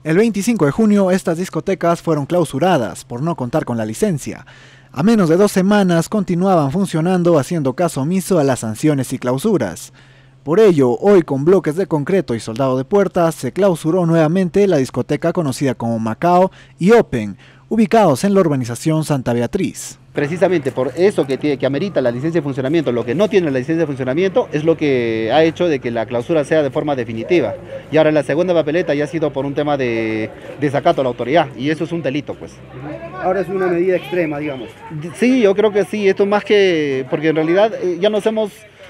El 25 de junio estas discotecas fueron clausuradas por no contar con la licencia. A menos de 2 semanas continuaban funcionando haciendo caso omiso a las sanciones y clausuras. Por ello, hoy con bloques de concreto y soldado de puertas se clausuró nuevamente la discoteca conocida como Macao y Open, ubicados en la urbanización Santa Beatriz. Precisamente por eso que amerita la licencia de funcionamiento, lo que no tiene la licencia de funcionamiento es lo que ha hecho de que la clausura sea de forma definitiva. Y ahora la segunda papeleta ya ha sido por un tema de desacato a la autoridad, y eso es un delito, pues. Ahora es una medida extrema, digamos. Sí, yo creo que sí, esto más que... porque en realidad ya nos hemos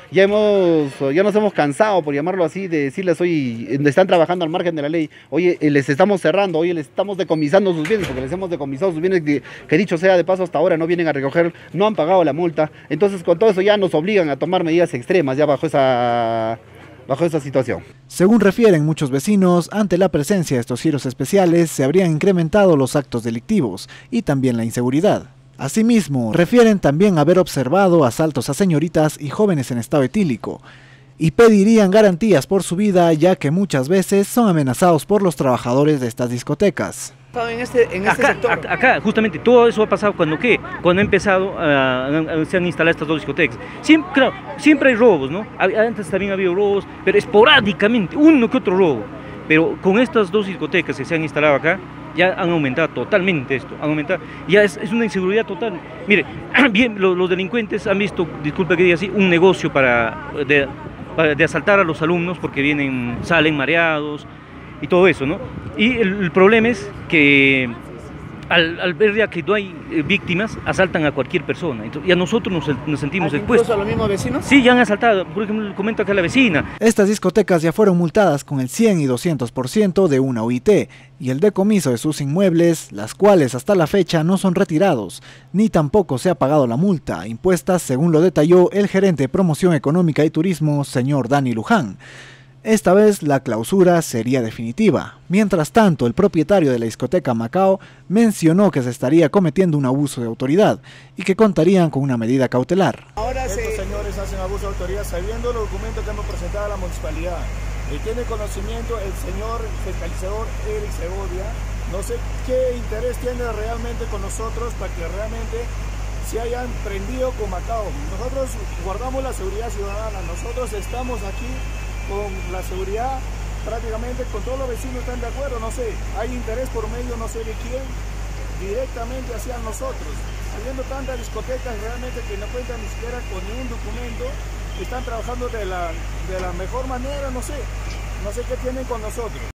cansado, por llamarlo así, de decirles, oye, están trabajando al margen de la ley, oye, les estamos cerrando, oye, les estamos decomisando sus bienes, porque les hemos decomisado sus bienes, que dicho sea de paso, hasta ahora no vienen a recoger, no han pagado la multa. Entonces con todo eso ya nos obligan a tomar medidas extremas ya bajo esa situación. Según refieren muchos vecinos, ante la presencia de estos giros especiales se habrían incrementado los actos delictivos y también la inseguridad. Asimismo, refieren también haber observado asaltos a señoritas y jóvenes en estado etílico y pedirían garantías por su vida, ya que muchas veces son amenazados por los trabajadores de estas discotecas. Acá, justamente, todo eso ha pasado cuando ha empezado, se han instalado estas dos discotecas. Siempre hay robos, ¿no? Antes también había robos, pero esporádicamente, uno que otro robo. Pero con estas dos discotecas que se han instalado acá, ya han aumentado totalmente esto, ya es una inseguridad total. Mire, bien, los delincuentes han visto, disculpe que diga así, un negocio de asaltar a los alumnos porque salen mareados y todo eso, ¿no? Y el problema es que al ver ya que no hay víctimas, asaltan a cualquier persona, y a nosotros nos sentimos expuestos. ¿Incluso a los mismos vecinos? Sí, ya han asaltado, por ejemplo, comento acá a la vecina. Estas discotecas ya fueron multadas con el 100 y 200% de una OIT y el decomiso de sus inmuebles, las cuales hasta la fecha no son retirados, ni tampoco se ha pagado la multa impuesta, según lo detalló el gerente de Promoción Económica y Turismo, señor Dani Luján. Esta vez la clausura sería definitiva. Mientras tanto, el propietario de la discoteca Macao mencionó que se estaría cometiendo un abuso de autoridad y que contarían con una medida cautelar. Estos señores hacen abuso de autoridad sabiendo los documentos que hemos presentado a la municipalidad. Y tiene conocimiento el señor fiscalizador Eric Segovia. No sé qué interés tiene realmente con nosotros para que realmente se hayan prendido con Macao. Nosotros guardamos la seguridad ciudadana, nosotros estamos aquí con la seguridad, prácticamente con todos los vecinos están de acuerdo, no sé, hay interés por medio no sé de quién, directamente hacia nosotros, habiendo tantas discotecas realmente que no cuentan ni siquiera con ningún documento, están trabajando de la mejor manera, no sé qué tienen con nosotros.